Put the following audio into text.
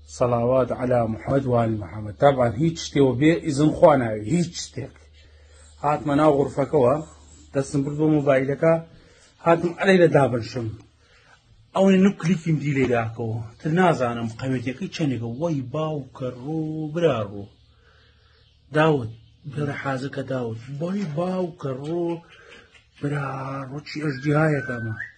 صلوات على محمد وآل محمد. طبعا هيك شتي وبي إذن خوانا هيك شتيك هات منا غرفكوا دستم بردو موبايلك هاتم علي لدابن شم أو نكليك مدي لي داكو تنازعنم قيمتك چنك وي باو كرو برارو داود برا حازك داود وي باو كرو برارو چي اجدهايك اما